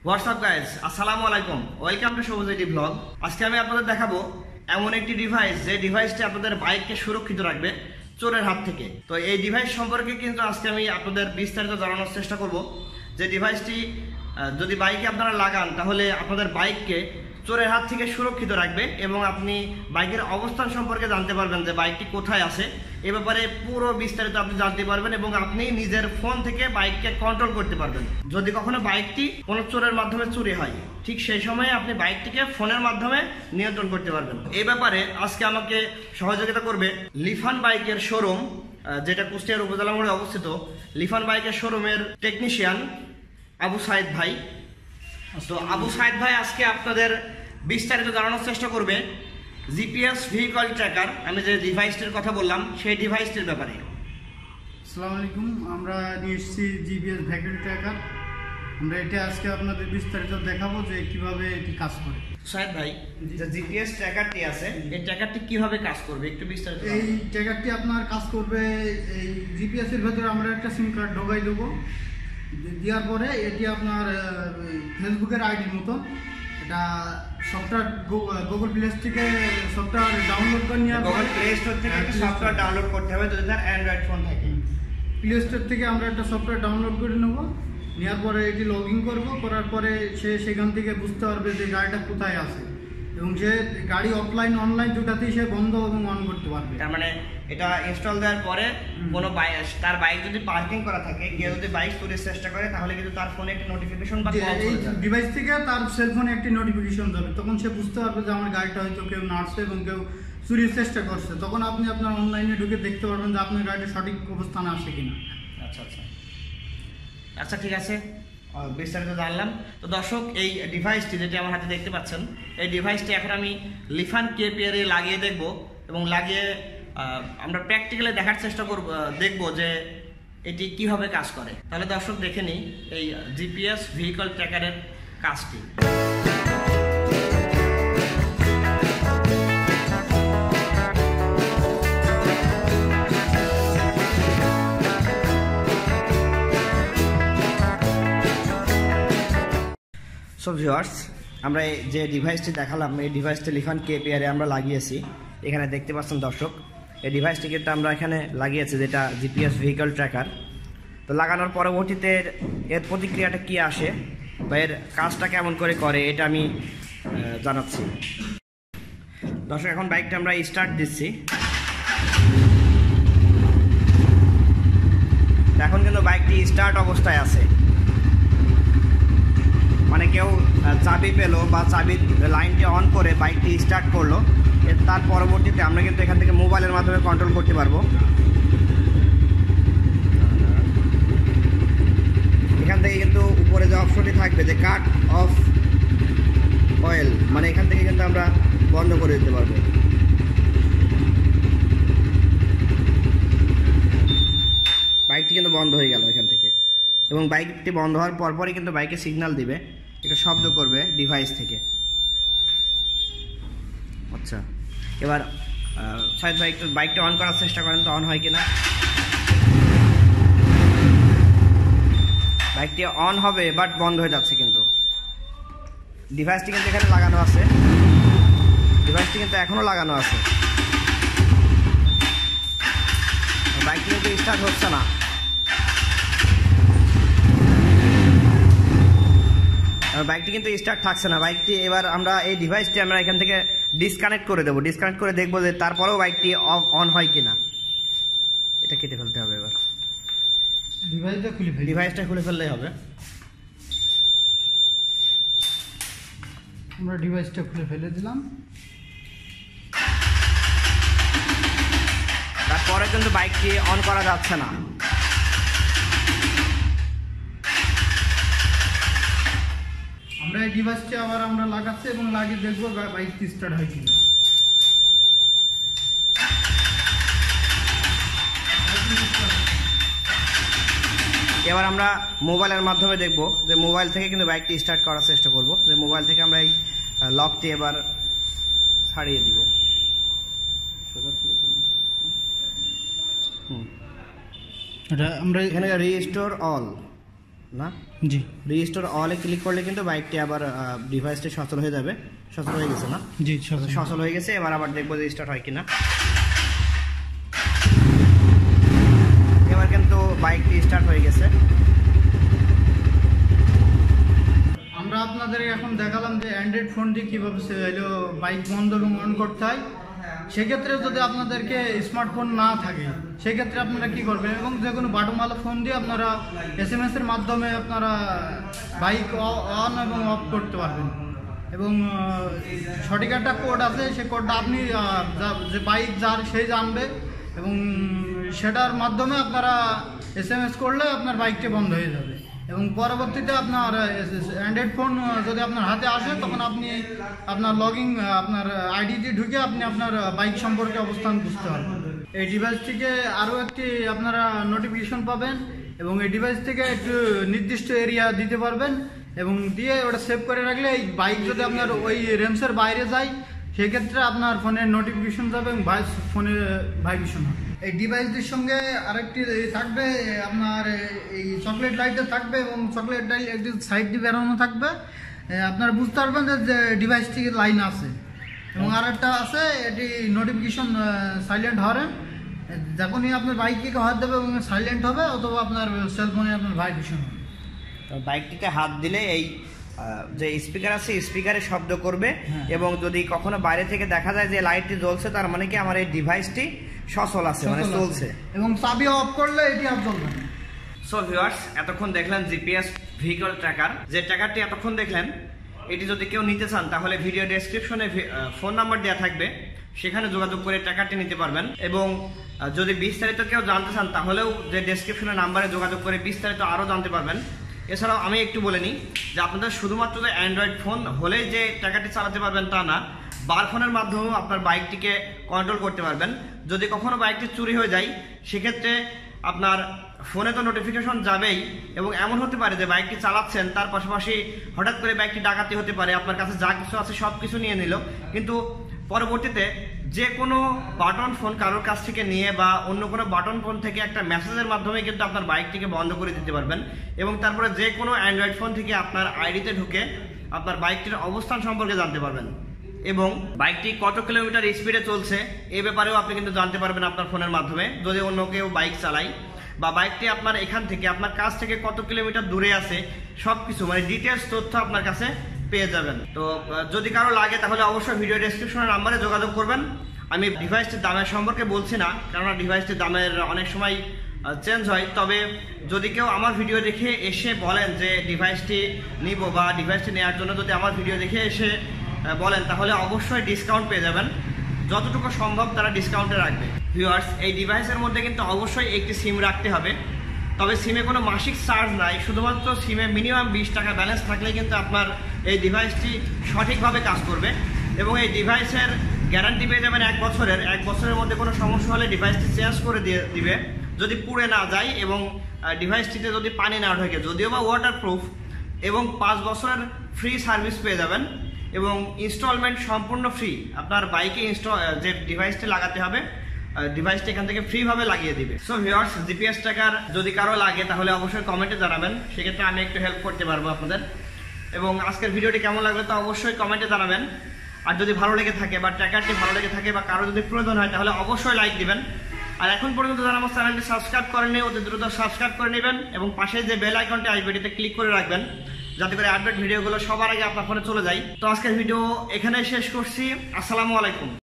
WhatsApp guys, আসসালামু আলাইকুম, welcome to Sabuj ID blog. আজকে আমি আপনাদের দেখাবো এমন একটি ডিভাইস যে ডিভাইসটি আপনাদের বাইককে সুরক্ষিত রাখবে চোরের হাত থেকে। তো এই ডিভাইস সম্পর্কে কিন্তু আজকে আমি আপনাদের বিস্তারিত জানানোর চেষ্টা করব যে ডিভাইসটি যদি বাইকে আপনারা লাগান তাহলে আপনাদের বাইককে চোরের হাত থেকে সুরক্ষিত রাখবে এবং আপনি বাইকের অবস্থান সম্পর্কে জানতে পারবেন যে বাইকটি কোথায় আছে। এ ব্যাপারে পুরো বিস্তারিত আপনি জানতে পারবেন এবং আপনি নিজের ফোন থেকে বাইককে কন্ট্রোল করতে পারবেন। যদি কখনো বাইকটি কোনো চোরের মাধ্যমে চুরি হয়, ঠিক সেই সময়ে আপনি বাইকটিকে ফোনের মাধ্যমে নিয়ন্ত্রণ করতে পারবেন। এই ব্যাপারে আজকে আমাকে সহযোগিতা করবে লিফান বাইকের শোরুম, যেটা কুষ্টিয়ার উপজেলা মোড়ে অবস্থিত। লিফান বাইকের শোরুমের টেকনিশিয়ান আবু সাইদ ভাই। তো আবু সাইদ ভাই আজকে আপনাদের বিস্তারিত জানানোর চেষ্টা করবে জিপিএস ভেহিকল ট্র্যাকার, আমি যে ডিভাইসটির কথা বললাম সেই ডিভাইসটির ব্যাপারে। আসসালামু আলাইকুম, আমরা নিয়ে এসেছি জিপিএস ভেহিকল ট্র্যাকার। আমরা এটা আজকে আপনাদের বিস্তারিত দেখাবো যে কিভাবে এটি কাজ করে। সাইদ ভাই, যে জিপিএস ট্র্যাকারটি আছে এই ট্র্যাকারটি কিভাবে কাজ করবে একটু বিস্তারিত। এই ট্র্যাকারটি আপনার কাজ করবে, এই জিপিএস এর ভেতরে আমরা একটা সিম কার্ড ঢোকাই দেবো। দেওয়ার পরে এটি আপনার ফেসবুকের আইডির মতো, এটা সফটওয়্যার গুগল প্লে থেকে সফটওয়্যার ডাউনলোড করে নিয়ে গুগল প্লে স্টোর থেকে সফটওয়্যার ডাউনলোড করতে হবে যদি তার অ্যান্ড্রয়েড ফোন থাকে। প্লে স্টোর থেকে আমরা একটা সফটওয়্যার ডাউনলোড করে নেব, নেওয়ার পরে এটি লগ ইন করবো। করার পরে সে সেখান থেকে বুঝতে পারবে যে গাড়িটা কোথায় আছে এবং সে গাড়ি অফলাইন অনলাইন দুটাতেই সে বন্ধ এবং অন করতে পারবে। তার মানে এটা ইনস্টল দেওয়ার পরে কোনো তার বাইক যদি পার্কিং করা থাকে, কেউ যদি বাইক চুরির চেষ্টা করে তাহলে কিন্তু তার ফোনে একটা নোটিফিকেশন বা এই ডিভাইস থেকে তার সেলফোনে একটি নোটিফিকেশন যাবে। তখন সে বুঝতে পারবে যে আমার গাড়িটা হয়তো কেউ নাড়ছে এবং কেউ চুরির চেষ্টা করছে। তখন আপনি আপনার অনলাইনে ঢুকে দেখতে পারবেন যে আপনার গাড়িটা সঠিক অবস্থানে আছে কিনা। আচ্ছা আচ্ছা আচ্ছা, ঠিক আছে, বিস্তারিত জানলাম। তো দর্শক, এই ডিভাইসটি যেটি আমার হাতে দেখতে পাচ্ছেন, এই ডিভাইসটি এখন আমি লিফান কেপিআরে লাগিয়ে দেখব এবং লাগিয়ে আমরা প্র্যাকটিক্যালি দেখার চেষ্টা করব, দেখব যে এটি কিভাবে কাজ করে। তাহলে দর্শক দেখে নিই এই জিপিএস ভেহিকল ট্র্যাকারের কাজটি। সো ভিউয়ার্স, আমরা যে ডিভাইসটি দেখালাম এই ডিভাইসটি লিফান কেপিআরে আমরা লাগিয়েছি। এখানে দেখতে পাচ্ছেন দর্শক, এই ডিভাইসটি কিন্তু আমরা এখানে লাগিয়েছি, যেটা জিপিএস ভেহিকল ট্র্যাকার। তো লাগানোর পরবর্তীতে এর প্রতিক্রিয়াটা কি আসে বা এর কাজটা কেমন করে এটা আমি জানাচ্ছি। দর্শক, এখন বাইকটা আমরা স্টার্ট দিচ্ছি। এখন কিন্তু বাইকটি স্টার্ট অবস্থায় আছে, মানে কেউ চাবি পেলো বা চাবির লাইনটি অন করে বাইকটি স্টার্ট করলো। তার পরবর্তীতে আমরা কিন্তু এখান থেকে মোবাইলের মাধ্যমে কন্ট্রোল করতে পারবো। এখান থেকে কিন্তু উপরে যে অপশনটি থাকবে যে কাট অফ অয়েল, মানে এখান থেকে কিন্তু আমরা বন্ধ করে দিতে পারবো। বাইকটি কিন্তু বন্ধ হয়ে গেল এখান থেকে, এবং বাইকটি বন্ধ হওয়ার পরপরই কিন্তু বাইকে সিগন্যাল দিবে, একটা শব্দ করবে ডিভাইস থেকে। আচ্ছা, এবার সাইদ ভাই একটু বাইকটা অন করার চেষ্টা করেন তো অন হয় কিনা। বাইকটি অন হবে বাট বন্ধ হয়ে যাচ্ছে, কিন্তু ডিভাইসটি কিন্তু এখানে লাগানো আছে, ডিভাইসটি কিন্তু এখনো লাগানো আছে, বাইকটি কিন্তু স্টার্ট হচ্ছে না। বাইকটি কিন্তু স্টার্ট থাকছে না বাইকটি। এবার আমরা এই ডিভাইসটি আমরা এখান থেকে ডিসকানেক্ট করে দেবো, ডিসকানেক্ট করে দেখবো যে তারপরেও বাইকটি অন হয় কিনা। এটা কেটে ফেলতে হবে, এবার ডিভাইসটা খুলে ফেললেই হবে। আমরা ডিভাইসটা খুলে ফেলে দিলাম, তারপরে কিন্তু বাইকটি অন করা যাচ্ছে না। আমরা এই ডিভাইসটি আবার আমরা লাগাচ্ছি এবং লাগিয়ে দেখবো বাইকটি স্টার্ট হয় কিনা। এবার আমরা মোবাইলের মাধ্যমে দেখব যে মোবাইল থেকে কিন্তু বাইকটি স্টার্ট করার চেষ্টা করব, যে মোবাইল থেকে আমরা এই লকটি এবার ছাড়িয়ে দিব। এটা আমরা এখানে রিস্টোর অল না? জি রিস্টোর অলে ক্লিক করলে কিন্তু বাইকটি আবার ডিভাইসটি সচল হয়ে যাবে। সচল হয়ে গেছে না? জি সচল হয়ে গেছে। এবার আবার দেখবো যে স্টার্ট হয় কিনা। এবার কিন্তু বাইকটি স্টার্ট হয়ে গেছে। আমরা আপনাদের এখন দেখালাম যে অ্যান্ড্রয়েড ফোন দিয়ে কীভাবে বাইক বন্ধ এবং অন করতে হয়। সেক্ষেত্রে যদি আপনাদেরকে স্মার্টফোন না থাকে সেক্ষেত্রে আপনারা কি করবেন, এবং যে কোনো বাটনওয়ালা ফোন দিয়ে আপনারা SMS এর মাধ্যমে আপনারা বাইক অন এবং অফ করতে পারবেন। এবং সঠিক একটা কোড আছে, সেই কোডটা আপনি যে বাইক যার সেই জানবে, এবং সেটার মাধ্যমে আপনারা SMS করলে আপনার বাইকটি বন্ধ হয়ে যাবে। এবং পরবর্তীতে আপনার অ্যান্ড্রয়েড ফোন যদি আপনার হাতে আসে তখন আপনি আপনার লগিং আপনার আইডি দিয়ে ঢুকে আপনি আপনার বাইক সম্পর্কে অবস্থান বুঝতে পারবেন। এই ডিভাইস থেকে আরও একটি আপনারা নোটিফিকেশন পাবেন, এবং এই ডিভাইস থেকে একটু নির্দিষ্ট এরিয়া দিতে পারবেন, এবং দিয়ে ওটা সেভ করে রাখলে এই বাইক যদি আপনার ওই রেঞ্জের বাইরে যায় সেক্ষেত্রে আপনার ফোনের নোটিফিকেশন যাবে এবং ফোনে ভাইব্রেশন হবে। এই ডিভাইসটির সঙ্গে আরেকটি থাকবে আপনার এই চকলেট লাইটে থাকবে, এবং চকলেট লাইট একটি সাইড দিয়ে বেরোনো থাকবে। আপনারা বুঝতে পারবেন যে ডিভাইসটি লাইন আছে। এবং আরেকটা আছে, এটি নোটিফিকেশন সাইলেন্ট হরেন, যখনই আপনার বাইককে হাত দেবে এবং সাইলেন্ট হবে, অথবা আপনার সেলফোনে আপনার ভাইব্রেশন হবে। বাইকটিতে হাত দিলে এই যে স্পিকার আছে স্পিকারে শব্দ করবে, এবং যদি কখনো বাইরে থেকে দেখা যায় যে লাইটটি জ্বলছে তার মানে কি আমার এই ডিভাইসটি সচল আছে, মানে চলছে। এবং চাবি অফ করলে এটি আর জ্বলবে না। সো ভিউয়ার্স, এতক্ষণ দেখলেন জিপিএস ভেহিকল ট্র্যাকার। যে ট্র্যাকারটি এতক্ষণ দেখলেন, এটি যদি কেউ নিতে চান তাহলে ভিডিও ডেসক্রিপশনে ফোন নাম্বার দেওয়া থাকবে, সেখানে যোগাযোগ করে ট্র্যাকারটি নিতে পারবেন। এবং যদি বিস্তারিত কেউ জানতে চান তাহলেও যে ডেসক্রিপশনের নাম্বারে যোগাযোগ করে বিস্তারিত আরও জানতে পারবেন। এছাড়াও আমি একটু বলে নিই যে আপনাদের শুধুমাত্র যে অ্যান্ড্রয়েড ফোন হলেই যে ট্র্যাকারটি চালাতে পারবেন তা না, বার ফোনের মাধ্যমেও আপনার বাইকটিকে কন্ট্রোল করতে পারবেন। যদি কখনো বাইকটি চুরি হয়ে যায় সেক্ষেত্রে আপনার ফোনে তো নোটিফিকেশন যাবেই, এবং এমন হতে পারে যে বাইকটি চালাচ্ছেন তার পাশাপাশি হঠাৎ করে বাইকটি ডাকাতি হতে পারে, আপনার কাছে যা কিছু আছে সব কিছু নিয়ে নিল, কিন্তু পরবর্তীতে যে কোনো বাটন ফোন কারোর কাছ থেকে নিয়ে বা অন্য কোনো বাটন ফোন থেকে একটা মেসেজের মাধ্যমে কিন্তু আপনার বাইকটিকে বন্ধ করে দিতে পারবেন। এবং তারপরে যে কোনো অ্যান্ড্রয়েড ফোন থেকে আপনার আইডিতে ঢুকে আপনার বাইকটির অবস্থান সম্পর্কে জানতে পারবেন, এবং বাইকটি কত কিলোমিটার স্পিডে চলছে এ ব্যাপারেও আপনি কিন্তু জানতে পারবেন আপনার ফোনের মাধ্যমে, যদি অন্য কেউ বাইক চালায়, বা বাইকটি আপনার এখান থেকে আপনার কাছ থেকে কত কিলোমিটার দূরে আছে সবকিছু মানে ডিটেলস তথ্য আপনার কাছে পেয়ে যাবেন। তো যদি কারো লাগে তাহলে অবশ্যই ভিডিও ডেসক্রিপশনের নাম্বারে যোগাযোগ করবেন। আমি ডিভাইসটির দামের সম্পর্কে বলছি না, কেননা ডিভাইসটির দামের অনেক সময় চেঞ্জ হয়। তবে যদি কেউ আমার ভিডিও দেখে এসে বলেন যে ডিভাইসটি নিব বা ডিভাইসটি নেওয়ার জন্য যদি আমার ভিডিও দেখে এসে বলেন তাহলে অবশ্যই ডিসকাউন্ট পেয়ে যাবেন, যতটুকু সম্ভব তারা ডিসকাউন্টে রাখবে। ভিউয়ার্স, এই ডিভাইসের মধ্যে কিন্তু অবশ্যই একটি সিম রাখতে হবে, তবে সিমে কোনো মাসিক চার্জ নাই, শুধুমাত্র সিমে মিনিমাম 20 টাকা ব্যালেন্স থাকলে কিন্তু আপনার এই ডিভাইসটি সঠিকভাবে কাজ করবে। এবং এই ডিভাইসের গ্যারান্টি পেয়ে যাবেন 1 বছরের। 1 বছরের মধ্যে কোনো সমস্যা হলে ডিভাইসটি চেঞ্জ করে দিবে, যদি পুড়ে না যায় এবং ডিভাইসটিতে যদি পানি না ঢোকে, যদিও বা ওয়াটারপ্রুফ, এবং 5 বছরের ফ্রি সার্ভিস পেয়ে যাবেন, এবং ইনস্টলমেন্ট সম্পূর্ণ ফ্রি। আপনার বাইকে যে ডিভাইসটি লাগাতে হবে ডিভাইসটি এখান থেকে ফ্রি ভাবে লাগিয়ে দিবে। সো ভিউয়ার্স, জিপিএস ট্র্যাকার যদি কারো লাগে তাহলে অবশ্যই কমেন্টে জানাবেন, সেক্ষেত্রে আমি একটু হেল্প করতে পারবো আপনাদের। এবং আজকের ভিডিওটি কেমন লাগলো তা অবশ্যই কমেন্টে জানাবেন। আর যদি ভালো লেগে থাকে বা ট্র্যাকারটি ভালো লেগে থাকে বা কারো যদি প্রয়োজন হয় তাহলে অবশ্যই লাইক দিবেন। আর এখন পর্যন্ত যারা আমার চ্যানেলটি সাবস্ক্রাইব করেননি অতি দ্রুত সাবস্ক্রাইব করে নেবেন, এবং পাশে যে বেল আইকনটি আসবে এটিতে ক্লিক করে রাখবেন, যাতে করে আপডেট ভিডিওগুলো সবার আগে আপনার ফোনে চলে যায়। তো আজকের ভিডিও এখানেই শেষ করছি। আসসালামু আলাইকুম।